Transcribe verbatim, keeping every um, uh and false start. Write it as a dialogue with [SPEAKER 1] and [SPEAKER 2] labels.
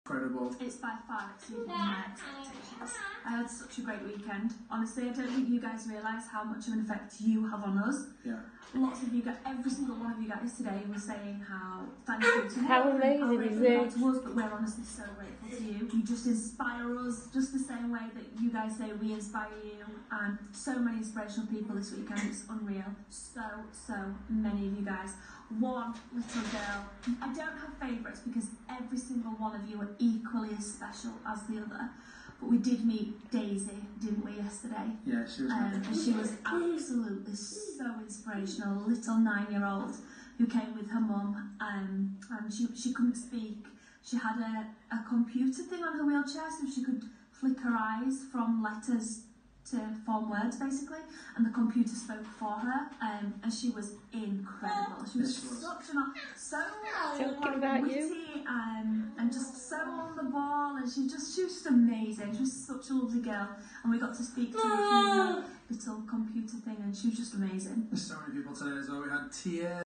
[SPEAKER 1] Incredible.
[SPEAKER 2] It's by far exceeded my expectations. I had such a great weekend. Honestly, I don't think you guys realise how much of an effect you have on us.
[SPEAKER 1] Yeah.
[SPEAKER 2] Lots of you guys, every single one of you guys today was saying how thankful to
[SPEAKER 3] How
[SPEAKER 2] you,
[SPEAKER 3] amazing
[SPEAKER 2] how
[SPEAKER 3] is
[SPEAKER 2] grateful you are
[SPEAKER 3] it?
[SPEAKER 2] to us, but we're honestly so grateful to you. You just inspire us, just the same way that you guys say we inspire you, and so many inspirational people this weekend. It's unreal. So, so many of you guys. One little girl. I don't have favourites because every single one of you are equally as special as the other. But we did meet Daisy, didn't we, yesterday?
[SPEAKER 1] Yeah, she was
[SPEAKER 2] um, And she was absolutely so inspirational. A little nine-year-old who came with her mum, um, and she she couldn't speak. She had a, a computer thing on her wheelchair so she could flick her eyes from letters to form words, basically, and the computer spoke for her, um, and she was incredible. She was
[SPEAKER 1] Yes, she was.
[SPEAKER 2] such an so
[SPEAKER 3] Talking
[SPEAKER 2] like,
[SPEAKER 3] about
[SPEAKER 2] witty
[SPEAKER 3] you.
[SPEAKER 2] um, and just so on the ball, and she just she was just amazing. She was such a lovely girl, and we got to speak to her through the little computer thing, and she was just amazing.
[SPEAKER 1] There's so many people today as well. We had Tia.